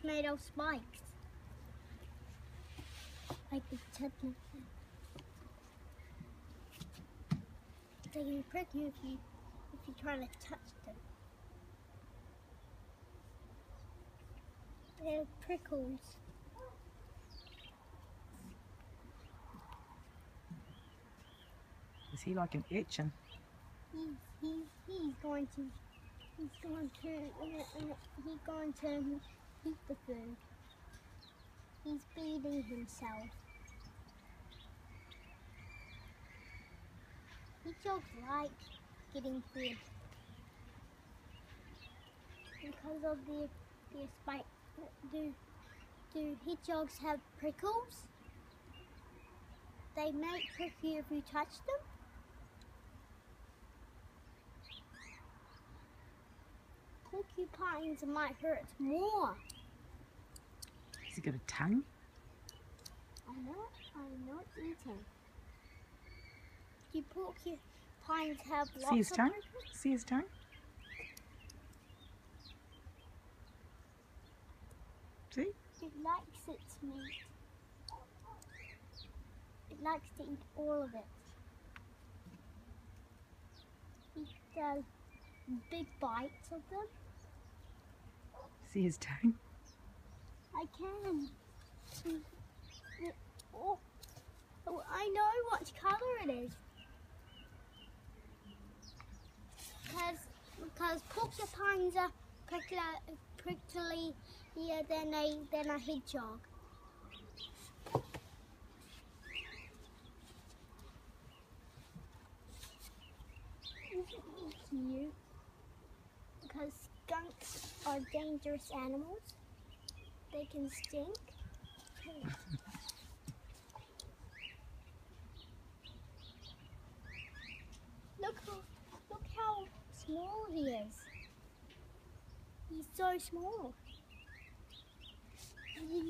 made of spikes. Like the chutney. They can prick you if you try to touch them. They're prickles. Is he like an itching? He's going to eat the food. He's feeding himself. Hedgehogs like getting fed because of their spike. Do hedgehogs have prickles? They may prick you if you touch them. Porcupines might hurt more. Has he got a tongue? I'm not eating. Do porcupines have lots See his of tongue? prickles? See his tongue? See? It likes its meat. It likes to eat all of it. It does big bites of them. See his tongue? I can. Oh, I know what colour it is. Because porcupines are pricklier than a hedgehog. Isn't it cute? Because skunks are dangerous animals. They can stink. Look how small he is. He's so small.